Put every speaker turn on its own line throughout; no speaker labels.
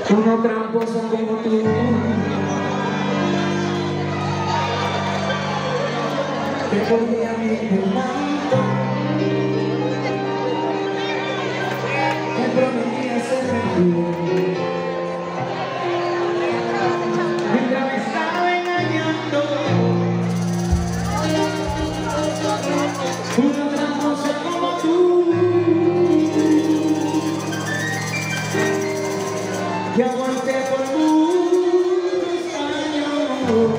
Uno tramposo como tú. Te podía mirar tanto. Me prometía serme fiel. Mientras me estaba engañando. Uno tramposo como tú. Que aguanté por muchos años,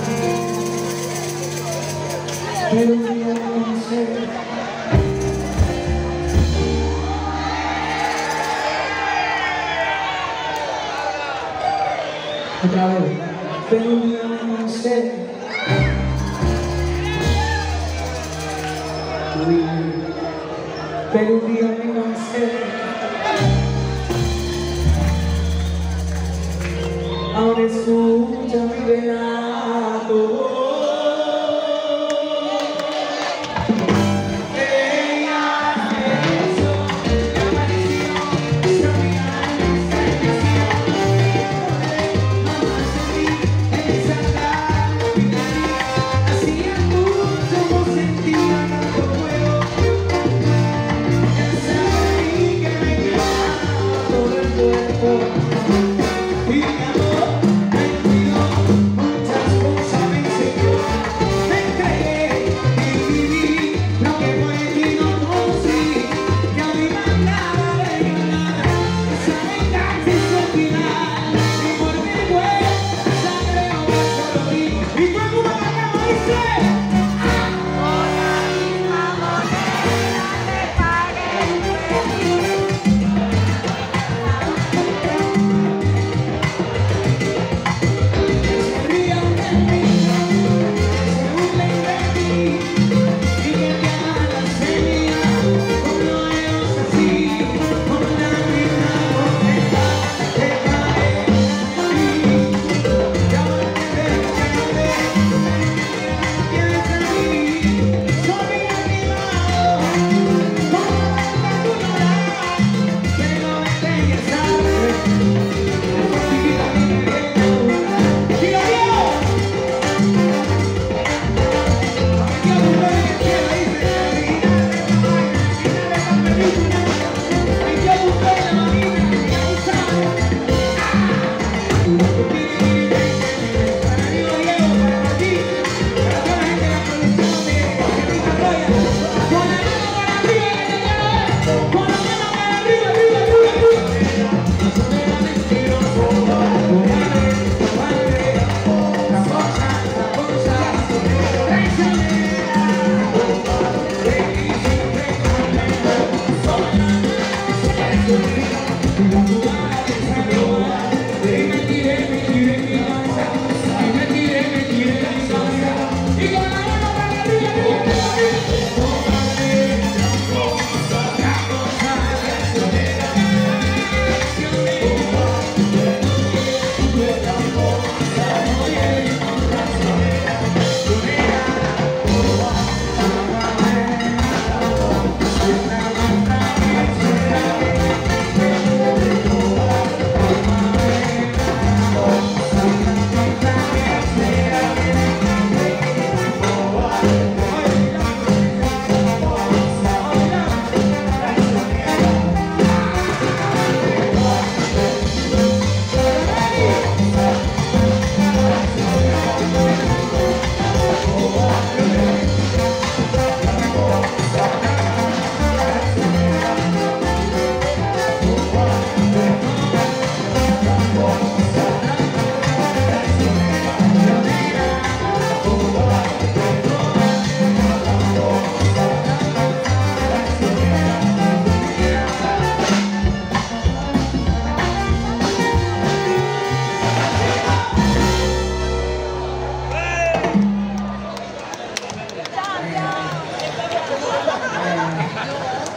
pero un día no sé. Otra vez, pero un día no sé. Pero un día me cansé. Ahora escucha mi relato. Ella me hizo, me apareció, sabía mi servicio. Mamá sentí esa claridad. Hacía mucho no sentía tanto fuego. Esa ahí que me quemaba todo el cuerpo. Y mi amor me olvidó, muchas cosas me enseñó. Me entregué y viví lo que por ti no conocí. Y a mi manera de ganar, esa venganza es su final. Y por mi cuerpo sangre o solo vi. Y todo el mundo cantamos dice: con la misma moneda te pagué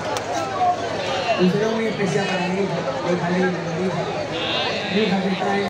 un saludo muy especial para mi hija, mi hija linda, mi hija que está ahí.